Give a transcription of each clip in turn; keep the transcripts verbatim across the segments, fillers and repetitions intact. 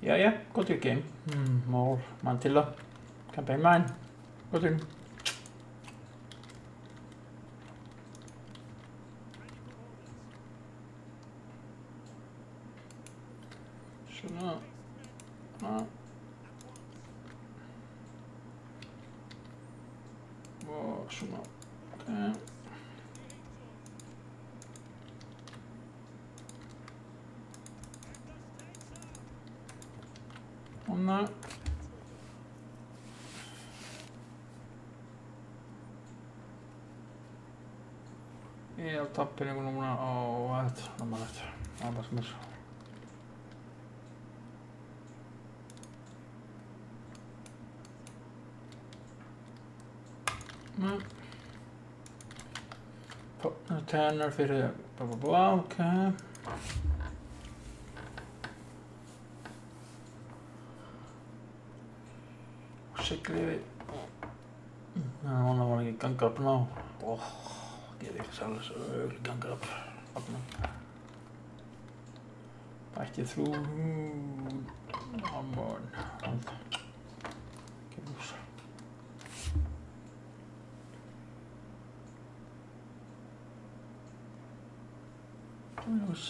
Yeah, yeah, go to your game. Mm, more Mantilla. Campaign mine. Go to him. Şuna. Ha. Oh, şuna. Okay. Onlar. Ég tappir einhvern núna á þetta, náma þetta, annars mér. Nei. Tenner fyrir bla bla bla, ok. Sigli við. Já, hún var ekki ganga upp ná. Óh, ég veit sjálf þess að öll ganga upp. Bætti þrjú. Come on. Ekki lús. Lús.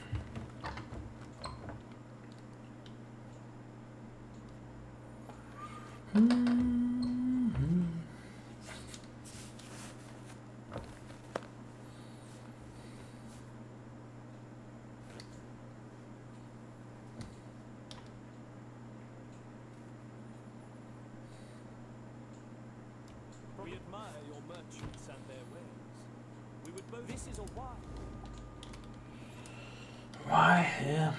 We admire your merchants and their wares. We would both. This is a why. Why? Yeah.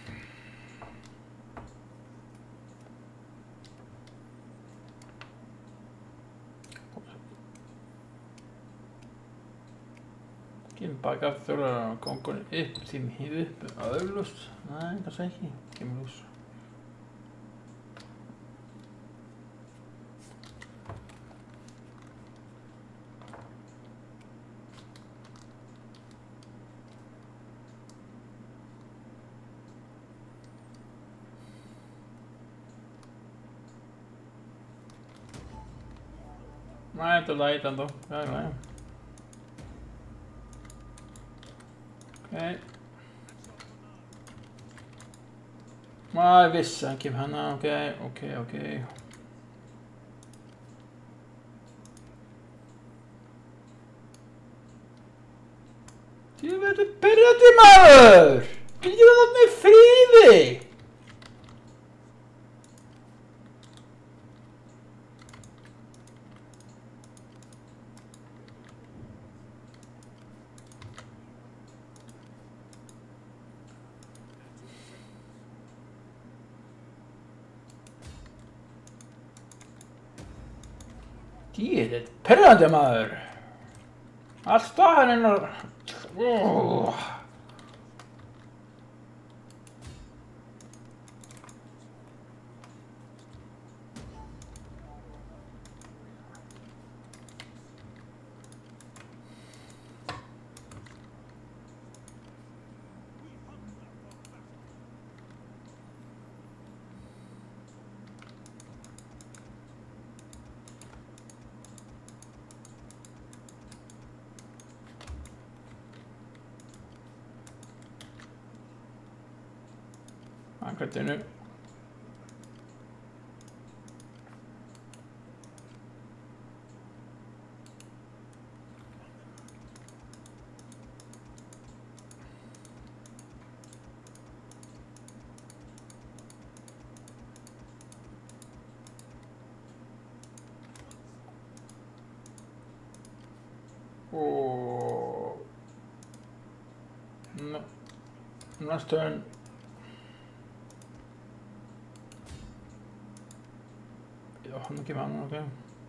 Kemur baka aftur að kongurinn upp, tím hýð upp, öðlust. Nei, kannski ekki. Kemur lús. Nei, þetta er læt ennþá. Já, já. Ok. Nei, ég vissi að hann kemur hana. Ok, ok, ok. Þú verður pirrandi maður! Getur þú þarna í fríði? Ég er pirrandi maður. Alltaf hann er oh. Continue. Oh. No. Last turn. Ja, han kemur annan, ok.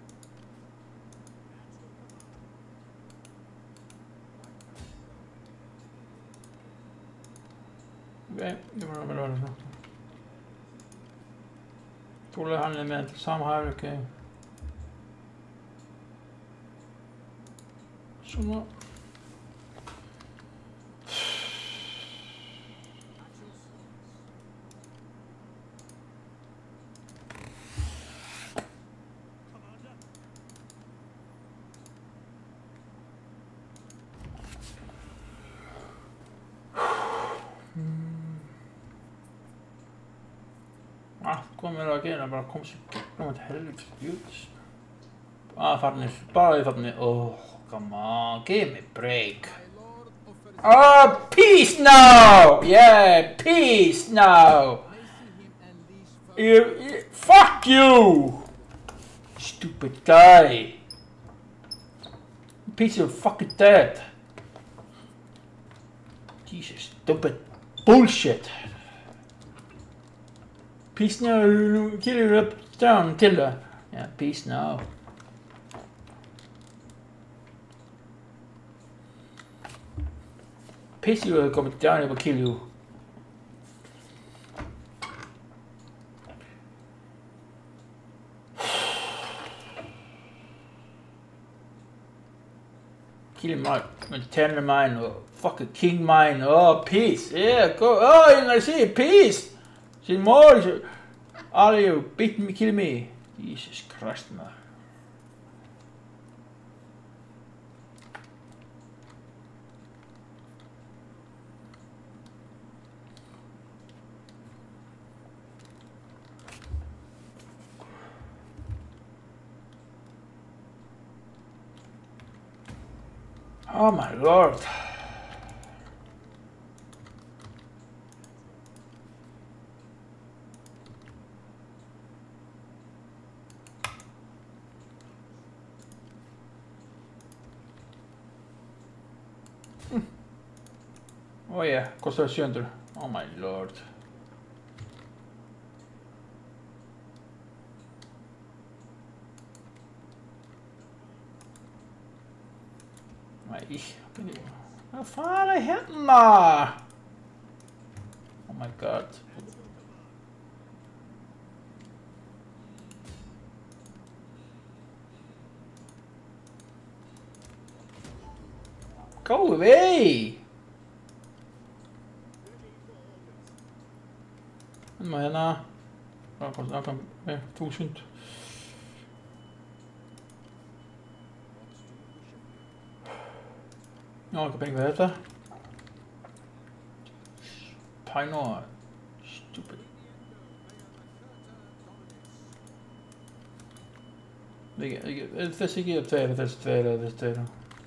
Ok, det var det väl snart. Tror han är med till samma här, ok. Så. Hvað með að gera? Bara koma sér gegnum þetta helvits júts. Ah, farnir. Bara þið farnir. Oh, come on. Give me a break. Oh, peace now! Yeah, peace now! You, you, fuck you! Stupid guy. Piece of fucking dead. Jesus, stupid bullshit. Peace now, kill her up, down, kill her. Yeah, peace now. Peace you will come down, it will kill you. Kill mine, Tender mine, or fucking king mine. Oh, peace. Yeah, go. Oh, and I see peace. See more. All of you beat me, kill me. Jesus Christ, man. Oh my lord. Mm. Oh yeah, kostar sju hundra. Oh my lord. Nej, vad fan är hända? Oh my god. Go away! Men henne... Jag kan... Jag kan... Jag tog synt. Ja, ik heb één weten. Pioneer. Stupid. Het is hier op tweede, het is tweede, het is tweede.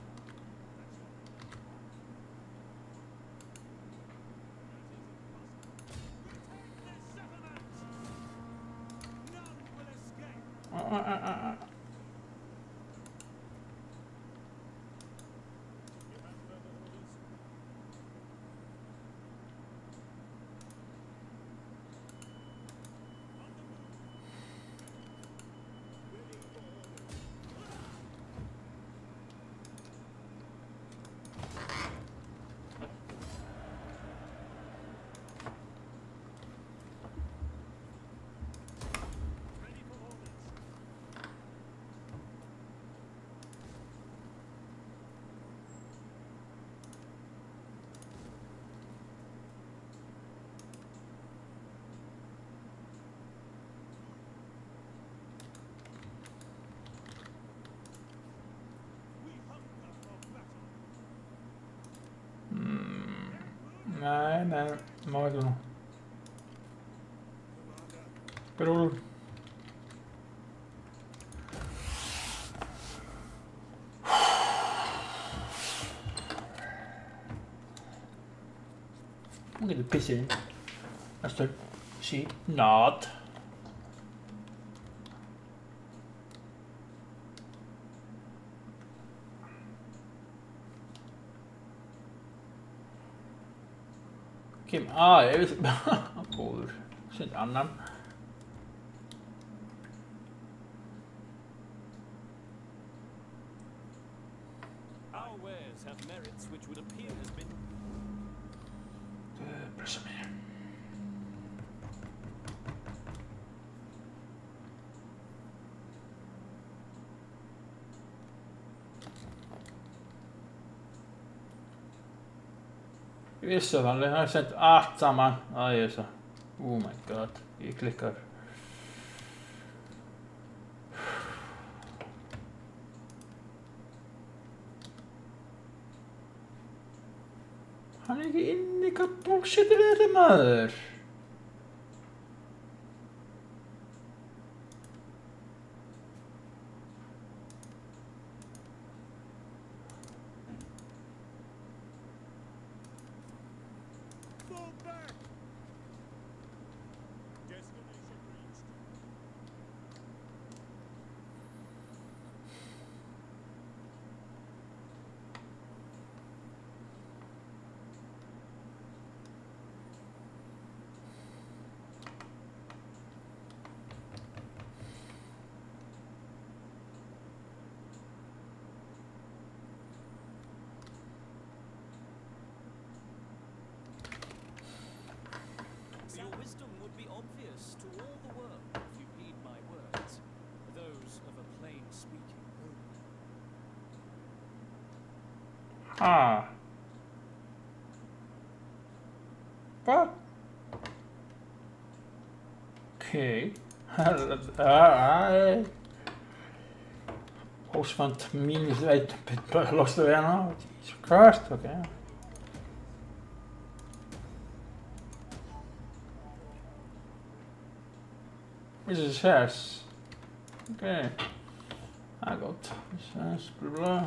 Uh, uh, uh, uh. Nej, nej, må ikke nu. Bedul. I'm gonna piss in. That's the see not. Kim, ah, jag vet inte. Går. Sen annan. Our wares have merits which would appear has been. Pressa mig. Visst han, jag har sett allt samman. Ja, just det. Oh my god, jag klickar. Han är inte inne i bullshit eller det mör. obvious to all the world if you heed my words, those of a plain-speaking nobleman. Ah. What? Okay. Alright. Host van het minus weet lost er weer nou. Jesus Christ, oké. Okay. This is zes. Oké. Okay. I got zes, bla bla.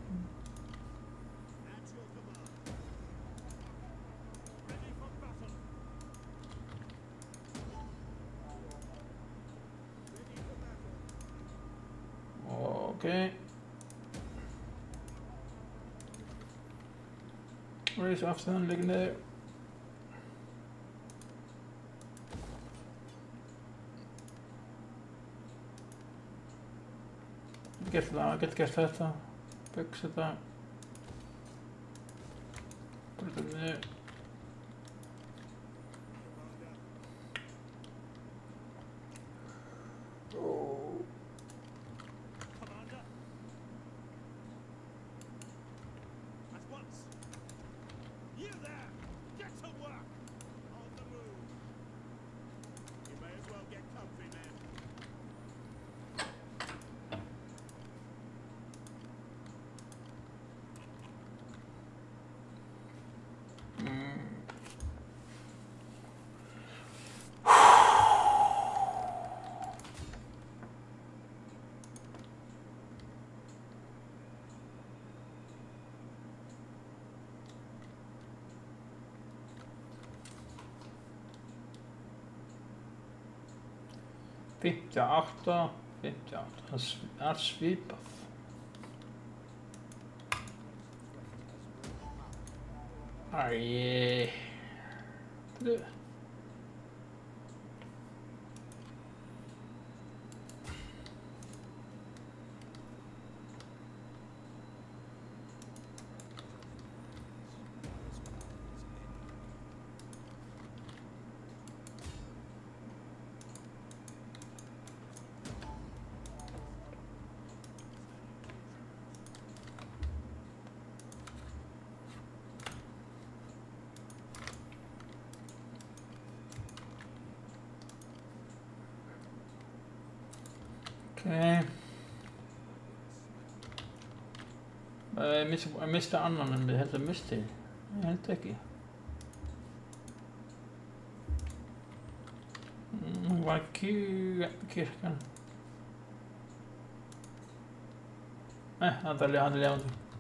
Okay. Race afstand liggen there. Get that, get get that, fix it that. Put it in there. Oh. Commander! At once! You there! Get to work! On the move! You may as well get comfy, men. fifty-åtta, fifty-åtta, er svipet. Aj. Du. Okej. Okay. Jag missade, jag missade annan än det heter miste. Helt ekki. Mm, var kyrkan. Nej, han hade hade levt.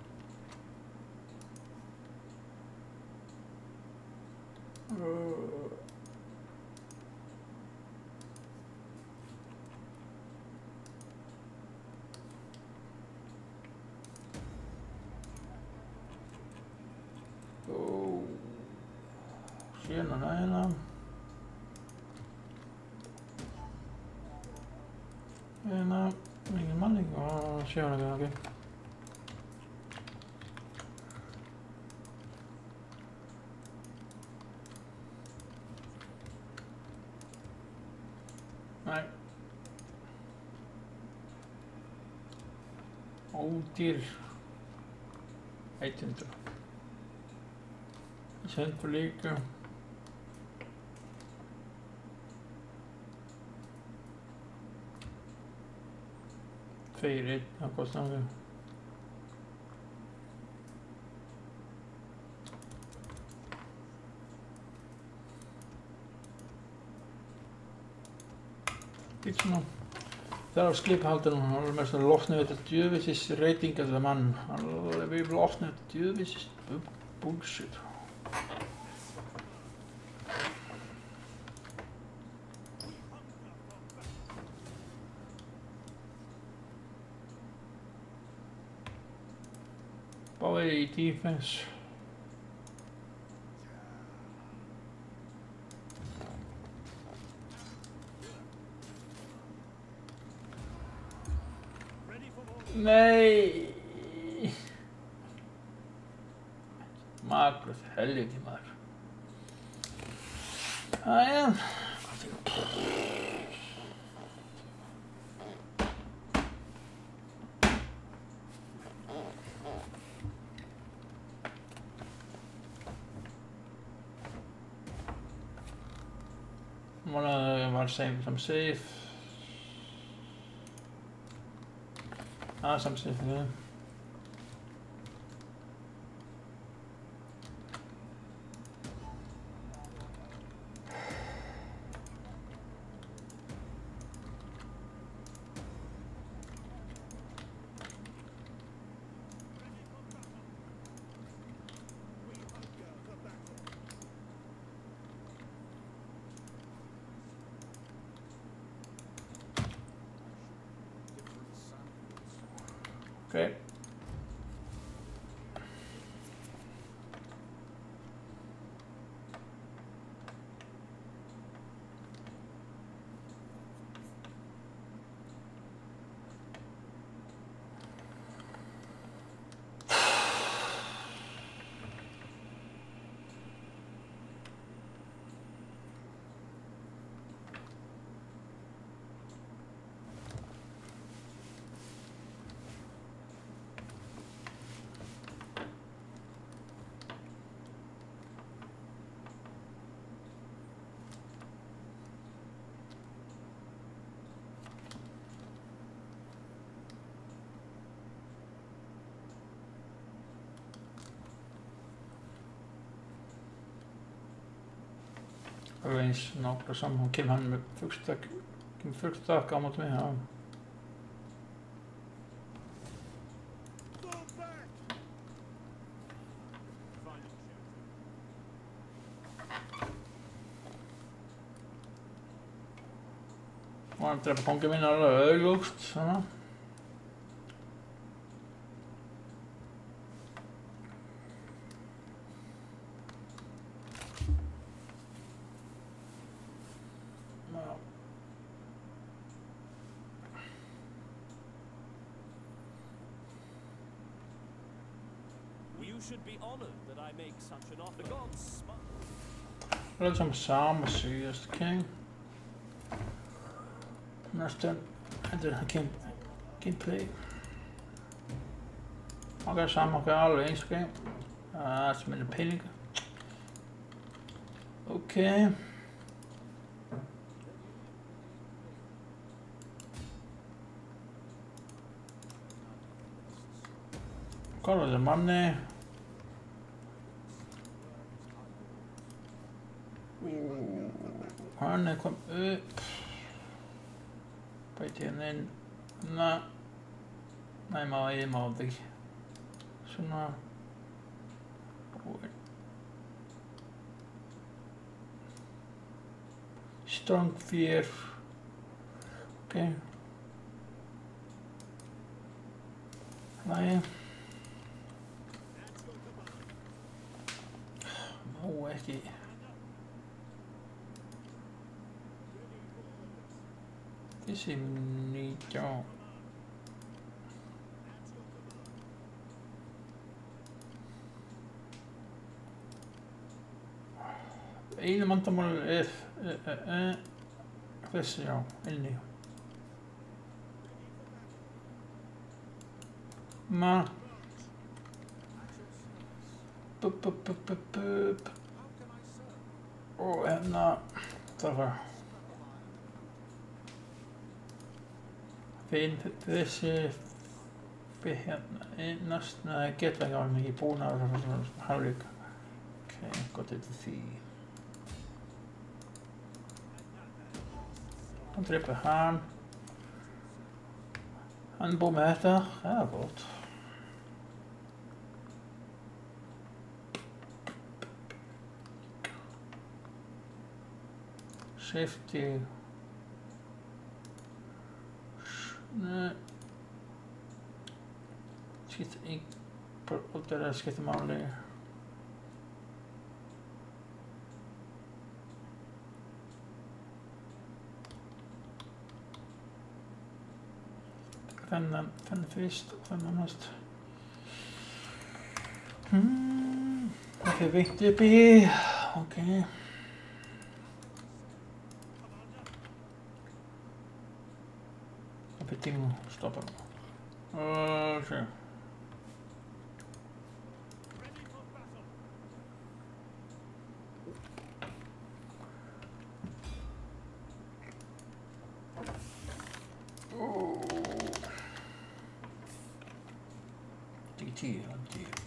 Tjena, nära. Tjena. Ingen manning. Ja, tjena, okej. Nej. Ódýr. Eittundur. Sendur líka. Tveir einn, það kostar hann. Ekki svona. Það er skiphaldur hann alveg með svona losna við þetta djöfisins reyting af það mann. Alveg við losna við þetta djöfisins bullshit. Báði defense. Nei. Magnus helviti maður. Æja. wanna want to save some safe. Ah, some safe again. Okay. Arrange knock or something. Kim han med fullstack. Kim fullstack á móti mig. Ja. Fall back! Final shoot. Og hann drepa kongin minn alveg auglúst. Svona. You should be honored that I make such an offer. The gods smile. Det er som samme seriøst, okay? Næste, det er game, gameplay. Okay, samme, okay, alle ens, okay? Ah, det er med penge. Okay. Color the money. Han er kom upp. Beit hérna inn. Nei. Nei, maður ég má þig. Svona. Strong fear. Okay. Nei. Má ekki. This is nítján. Einu vandamál er þessi, já, inni. Ma. Bup, bup, bup, bup, bup. Og hérna, það var. Finn þessi fyrir hérna innast, neða geta ekki alveg mikið búin að hálfleik. Ok, gott eitthvað því. Hann drepa hann. Hann er búinn með þetta, það er gott. Safety. Nei. Skiptir ekki, út af það skiptir máli. Þennan, þennan fyrst og þennan næst. Hmm, það er viktigt upp í, ok. Appetito, stoppa. Ok. G G, oddio.